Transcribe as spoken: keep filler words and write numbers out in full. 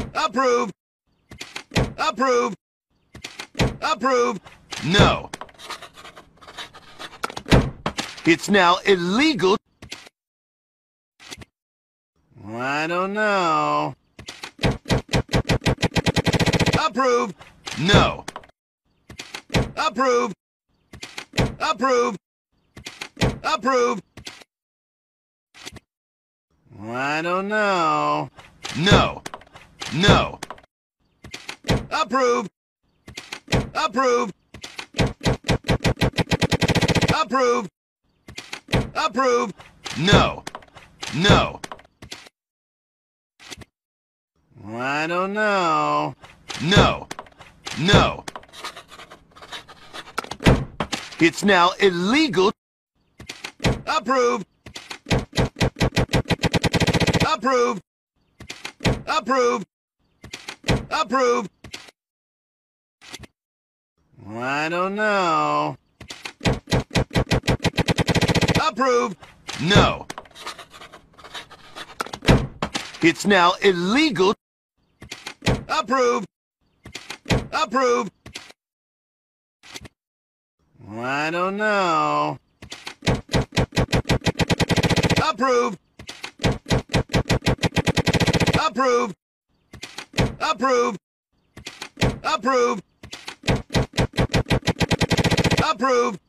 Approve. Approve. Approve. No. It's now illegal. I don't know. Approve. No. Approve. Approve. Approve. I don't know. No. No. Approve. Approve. Approve. Approve. No. No. I don't know. No. No. It's now illegal. Approve. Approve. Approve. Approve. I don't know. Approve. No. It's now illegal. Approve. Approve. I don't know. Approve. Approve. Approve. Approve. Approve.